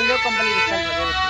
निकाल लो complete style वगैरह।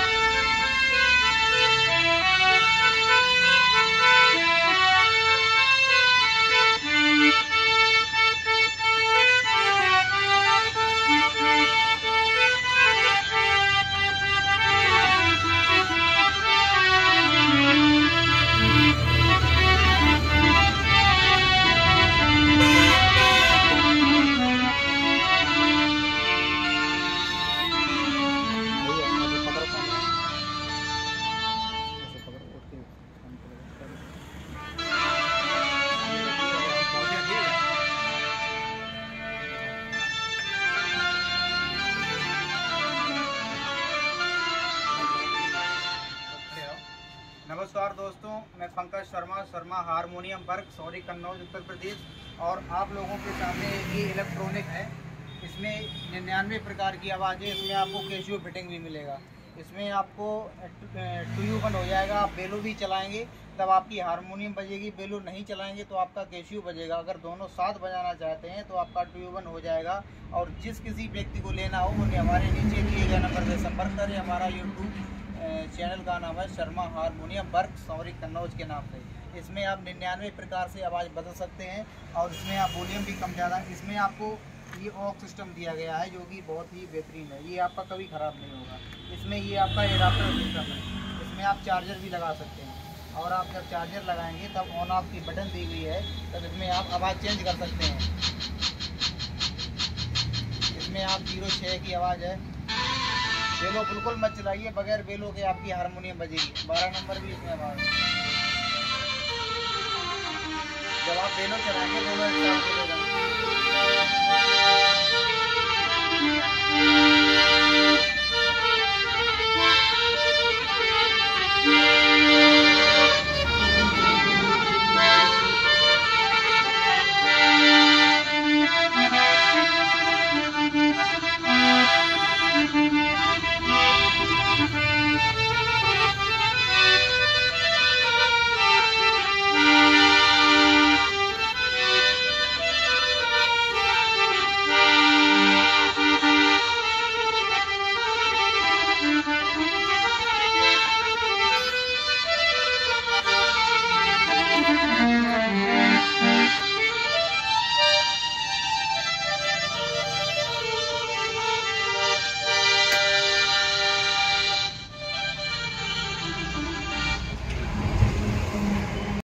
नमस्कार दोस्तों, मैं पंकज शर्मा हारमोनियम वर्क सौरी कन्नौज उत्तर प्रदेश। और आप लोगों के सामने ये इलेक्ट्रॉनिक है। इसमें 99 प्रकार की आवाज़ें, इसमें आपको कैशियो फिटिंग भी मिलेगा। इसमें आपको ट्यूबन हो जाएगा। आप बेलो भी चलाएंगे तब आपकी हारमोनियम बजेगी, बेलो नहीं चलाएंगे तो आपका कैशियो बजेगा। अगर दोनों साथ बजाना चाहते हैं तो आपका ट्यूबन हो जाएगा। और जिस किसी व्यक्ति को लेना हो उन्हें हमारे नीचे दिए गए नंबर पर संपर्क करें। हमारा यूट्यूब चैनल का नाम है शर्मा हारमोनियम वर्क सौरी कन्नौज के नाम से। इसमें आप 99 प्रकार से आवाज़ बदल सकते हैं और इसमें आप वॉल्यूम भी कम ज़्यादा। इसमें आपको ये ऑक सिस्टम दिया गया है जो कि बहुत ही बेहतरीन है। ये आपका कभी ख़राब नहीं होगा। इसमें ये आपका एडाप्टर सिस्टम है। इसमें आप चार्जर भी लगा सकते हैं और आप जब चार्जर लगाएंगे तब ऑन ऑफ की बटन दी हुई है, तब इसमें आप आवाज़ चेंज कर सकते हैं। इसमें आप 06 की आवाज़ है। बेलो बिल्कुल मत चलाइए, बगैर बेलो के आपकी हारमोनियम बजेगी। 12 नंबर भी इसमें आवाज़ है। जब आप बेलो चलाएंगे दोनों एक साथ चलेगा।